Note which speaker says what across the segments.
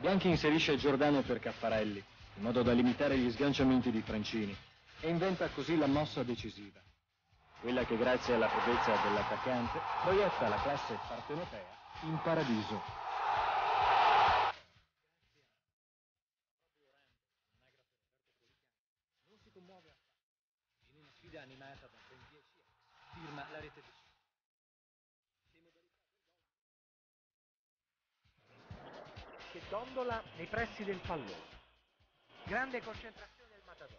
Speaker 1: Bianchi inserisce Giordano per Caffarelli, in modo da limitare gli sganciamenti di Francini, e inventa così la mossa decisiva. Quella che grazie alla prodezza dell'attaccante proietta la classe partenopea in paradiso. Non si commuove affatto. In una sfida animata da ben 10 anni, firma la rete decisiva. Che dondola nei pressi del pallone. Grande concentrazione del Matador.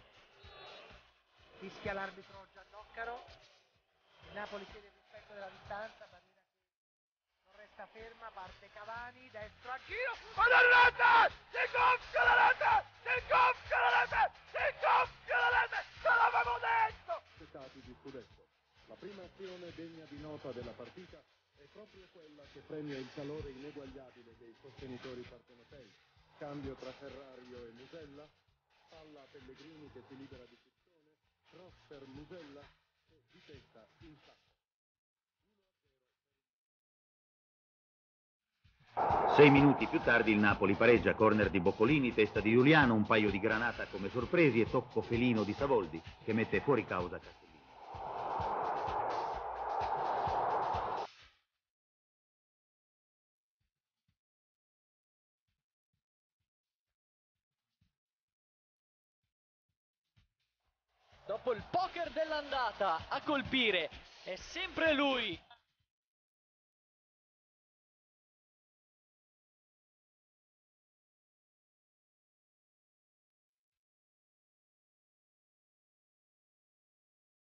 Speaker 1: Fischia l'arbitro Giannoccaro. Il Napoli chiede il rispetto della distanza, barriera che non resta ferma, parte Cavani, destro a giro, ma la rete! Si gonfia la rete! Si gonfia la rete! Si gonfia la rete! Ce l'avevo detto!
Speaker 2: Di scudetto. La prima azione degna di nota della partita è proprio quella che premia il calore ineguagliabile dei sostenitori partenopei. Cambio tra Ferrario e Musella, palla a Pellegrini che si libera di Pizzone, cross per Musella e di testa in sacco.
Speaker 3: 6 minuti più tardi il Napoli pareggia, corner di Boccolini, testa di Giuliano, un paio di Granata come sorpresi e tocco felino di Savoldi che mette fuori causa Castellini.
Speaker 4: Dopo il poker dell'andata, a colpire è sempre lui,